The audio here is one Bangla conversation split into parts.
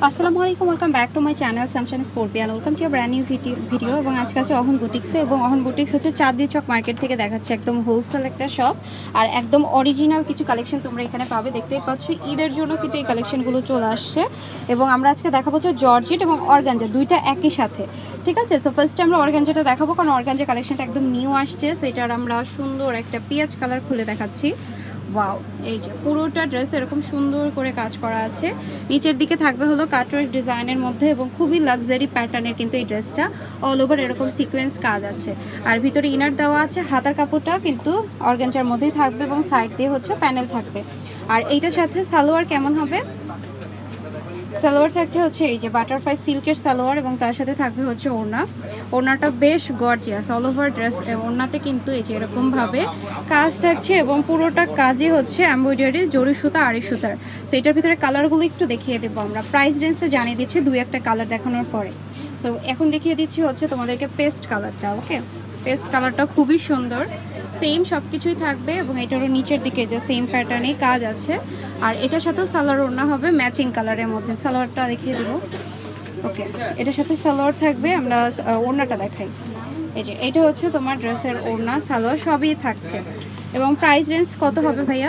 আসসালামু আলাইকুম, welcome back to my channel Sunshine Scorpion. Welcome to brand new video. এবং আজকে আছে অহন বুটিক্সে, এবং অহন বুটিক্স হচ্ছে চাঁদনি চক মার্কেট থেকে দেখাচ্ছে, একদম হোলসেল একটা শপ। আর একদম অরিজিনাল কিছু কালেকশন তোমরা এখানে পাবে। দেখতেই পাচ্ছ ঈদের জন্য কিন্তু এই কালেকশনগুলো চলে আসছে। এবং আমরা আজকে দেখাবো হচ্ছে জর্জেট এবং অর্গানজা দুইটা একই সাথে, ঠিক আছে? সো ফার্স্টে আমরা অর্গানজাটা দেখাবো, কারণ অর্গানজা কালেকশনটা একদম নিউ আসছে। সো এটার আমরা সুন্দর একটা পেঁয়াজ কালার খুলে দেখাচ্ছি। ওয়াও, এই যে পুরোটা ড্রেস এরকম সুন্দর করে কাজ করা আছে। নিচের দিকে থাকবে হলো কাটওয়ার্ক ডিজাইনের মধ্যে, এবং খুবই লাক্সারি প্যাটার্নের কিন্তু এই ড্রেসটা। অল ওভার এরকম সিকোয়েন্স কাজ আছে, আর ভিতরে ইনার দেওয়া আছে। হাতার কাপড়টা কিন্তু অর্গানজার মধ্যেই থাকবে, এবং সাইড দিয়ে হচ্ছে প্যানেল থাকবে। আর এইটার সাথে সালোয়ার কেমন হবে? সালোয়ার থাকছে হচ্ছে এই যে বাটারফ্লাই সিল্কের সালোয়ার, এবং তার সাথে থাকবে হচ্ছে ওড়না। ওড়নাটা বেশ গর্জিয়াস, অল ওভার ড্রেস। ওড়নাতে কিন্তু এই যে এরকমভাবে কাজ থাকছে, এবং পুরোটা কাজই হচ্ছে এমব্রয়ডারি, জরি সুতা, আড়ি সুতার। সো এটার ভিতরে কালারগুলো একটু দেখিয়ে দেবো আমরা। প্রাইস রেঞ্জটা জানিয়ে দিচ্ছি দুই একটা কালার দেখানোর পরে। সো এখন দেখিয়ে দিচ্ছি হচ্ছে তোমাদেরকে পেস্ট কালারটা। ওকে, পেস্ট কালারটা খুবই সুন্দর, সেম সব কিছুই থাকবে, এবং এটারও নিচের দিকে যে সেম প্যাটার্নে কাজ আছে। আর এটার সাথেও সালোয়ার ওড়না হবে ম্যাচিং কালারের মধ্যে। সালোয়ারটা দেখিয়ে দেবো। ওকে, এটার সাথে সালোয়ার থাকবে। আমরা ওড়নাটা দেখাই। এই যে এটা হচ্ছে তোমার ড্রেসের ওড়না, সালোয়ার সবই থাকছে। এবং প্রাইস রেঞ্জ কত হবে ভাইয়া?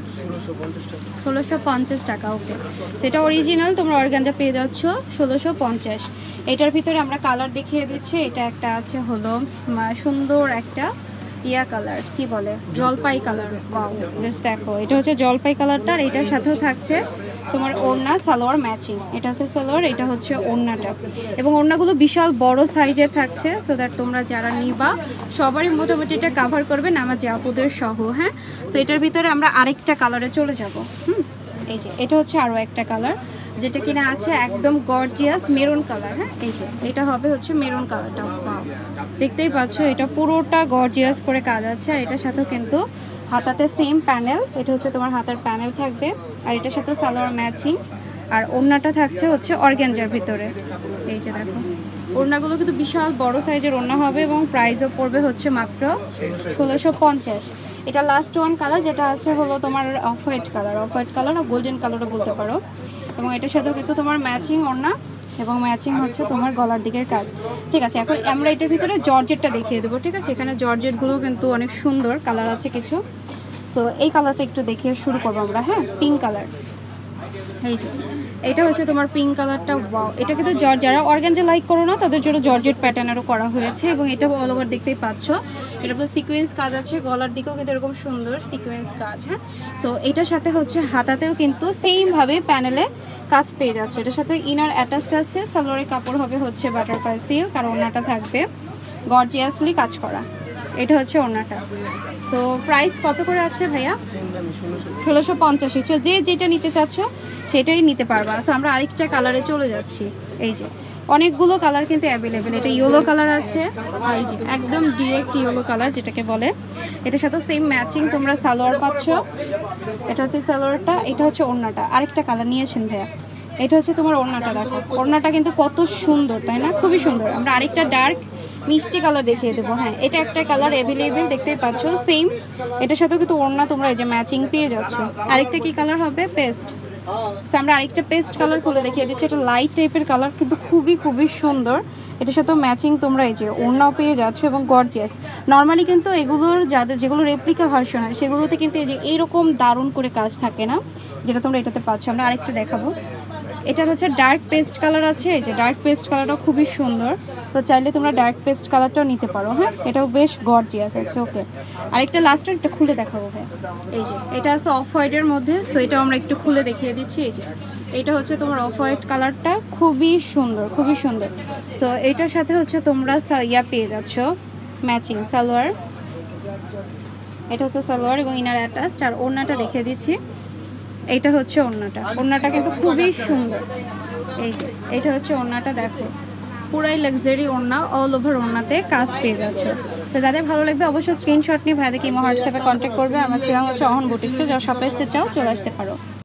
1650 টাকা। ওকে, সেটা অরিজিনাল তোমরা অর্গানজা পেয়ে যাচ্ছ 1650। এটার ভিতরে আমরা কালার দেখিয়ে দিচ্ছি। এটা একটা আছে হলো সুন্দর একটা ইয়া কালার, কি বলে, জলপাই কালার। ওয়াও, জাস্ট দেখো, এটা হচ্ছে জলপাই কালারটা। আর এটার সাথেও থাকছে তোমার ওড়না সালোয়ার ম্যাচিং। এটা হচ্ছে সালোয়ার, এটা হচ্ছে ওড়নাটা। এবং ওড়নাগুলো বিশাল বড় সাইজের থাকছে, সো দ্যাট তোমরা যারা নিবা সবারই মোটামুটি এটা কাভার করবে, নামাজি আপুদের সহ। হ্যাঁ, সো এটার ভিতরে আমরা আরেকটা কালারে চলে যাব। এই যে এটা হচ্ছে আরও একটা কালার, যেটা কিনা আছে একদম গর্জিয়াস মেরুন কালার। হ্যাঁ, এই যে এটা হবে হচ্ছে মেরুন কালারটা। দেখতেই পাচ্ছ, এটা পুরোটা গর্জিয়াস করে কাজ আছে। আর এটার সাথেও কিন্তু হাতাতে সেম প্যানেল, এটা হচ্ছে তোমার হাতার প্যানেল থাকবে। আর এটার সাথে সালোয়ার ম্যাচিং। আর ওড়নাটা থাকছে হচ্ছে অর্গানজার ভিতরে। এই যে দেখো, ওড়নাগুলো কিন্তু বিশাল বড় সাইজের ওড়না হবে, এবং প্রাইসও পড়বে হচ্ছে মাত্র 1650। এটা লাস্ট ওয়ান কালার, যেটা আছে হলো তোমার off white colour. Off white colour আর গোল্ডেন কালারও বলতে পারো। এবং এটার সাথেও কিন্তু তোমার ম্যাচিং ওড়না, এবং ম্যাচিং হচ্ছে তোমার গলার দিকের কাজ। ঠিক আছে, এখন আমরা এটার ভিতরে জর্জেটটা দেখিয়ে দেবো। ঠিক আছে, এখানে জর্জেটগুলো কিন্তু অনেক সুন্দর কালার আছে কিছু। সো এই কালারটা একটু দেখিয়ে শুরু করবো আমরা। হ্যাঁ, পিঙ্ক কালার। এই যে এটা হচ্ছে তোমার পিঙ্ক কালারটা। ওয়াও, এটা কিন্তু যারা অর্গানজা লাইক করো না তাদের জন্য জর্জেট প্যাটার্নেরও করা হয়েছে। এবং এটা অল ওভার দেখতেই পাচ্ছ, এটা পুরো সিকোয়েন্স কাজ আছে। গলার দিকেও কিন্তু এরকম সুন্দর সিকোয়েন্স কাজ। হ্যাঁ, সো এটার সাথে হচ্ছে হাতাতেও কিন্তু সেইমভাবে প্যানেলে কাজ পেয়ে যাচ্ছে। এটার সাথে ইনার অ্যাটাচড আছে। সালোয়ারের কাপড় হবে হচ্ছে বাটারফ্লাই সিল্ক, আর ওড়নাটা থাকবে গর্জিয়াসলি কাজ করা। এটা হচ্ছে ওড়নাটা। সো প্রাইস কত করে আছে ভাইয়া? 1650। যে যেটা নিতে চাচ্ছ সেটাই নিতে পারবা। সো আমরা আরেকটা কালারে চলে যাচ্ছি। এই যে অনেকগুলো কালার কিন্তু অ্যাভেলেবেল। এটা ইয়েলো কালার আছে, আর এই যে একদম ডিরেক্ট ইয়েলো কালার যেটাকে বলে। এটার সাথে সেম ম্যাচিং তোমরা সালোয়ার পাচ্ছ। এটা হচ্ছে সালোয়ারটা, এটা হচ্ছে ওড়নাটা। আরেকটা কালার নিয়েছেন ভাইয়া, এটা হচ্ছে তোমার ওড়নাটা। দেখো ওড়নাটা কিন্তু কত সুন্দর, তাই না? খুবই সুন্দর। আমরা আরেকটা ডার্ক মিষ্টি কালার দেখিয়ে দেবো। হ্যাঁ, এটা একটা কালার অ্যাভেলেবেল, দেখতেই পাচ্ছ সেম। এটার সাথেও কিন্তু ওড়না তোমরা এই যে ম্যাচিং পেয়ে যাচ্ছ। আরেকটা কি কালার হবে? পেস্ট। সো আমরা আরেকটা পেস্ট কালার খুলে দেখিয়ে দিচ্ছি। এটা লাইট টাইপের কালার, কিন্তু খুবই খুবই সুন্দর। এটার সাথেও ম্যাচিং তোমরা এই যে ওড়নাও পেয়ে যাচ্ছ, এবং গর্জিয়াস। নর্মালি কিন্তু এগুলোর যেগুলো রেপ্লিকা ভার্সন হয় সেগুলোতে কিন্তু এই যে এইরকম দারুণ করে কাজ থাকে না, যেটা তোমরা এটাতে পাচ্ছ। আমরা আরেকটা দেখাবো। এটা হচ্ছে ডার্ক পেস্ট কালার আছে। এই যে ডার্ক পেস্ট কালারটা খুবই সুন্দর, তো চাইলে তোমরা ডার্ক পেস্ট কালারটাও নিতে পারো। হ্যাঁ, এটাও বেশ গর্জিয়াস আছে। ওকে, আরেকটা লাস্ট একটা খুলে দেখাবো ভাই। এই যে এটা আছে অফ হোয়াইটের মধ্যে, সো এটাও আমরা একটু খুলে দেখিয়ে দিচ্ছি। এই যে এটা হচ্ছে তোমার অফ হোয়াইট কালারটা, খুবই সুন্দর, খুবই সুন্দর। তো এটার সাথে হচ্ছে তোমরা ইয়া পেয়ে যাচ্ছ ম্যাচিং সালোয়ার। এটা হচ্ছে সালোয়ার এবং ইনার অ্যাটাচড। আর ওড়নাটা দেখিয়ে দিচ্ছি। এইটা হচ্ছে ওড়নাটা। ওড়নাটা কিন্তু খুবই সুন্দর। এই যে এটা হচ্ছে ওড়নাটা। দেখো পুরাই লাক্সারি ওড়না, অল ওভার ওড়নাতে কাজ পেয়ে যাচ্ছে। তো যাদের ভালো লাগবে অবশ্যই স্ক্রিনশট নিয়ে ভাইদেরকে হোয়াটসঅ্যাপে কন্ট্যাক্ট করবে। আমরা ছিলাম হচ্ছে অহন বুটিক্সে। যারা শপে আসতে চাও চলে আসতে পারো।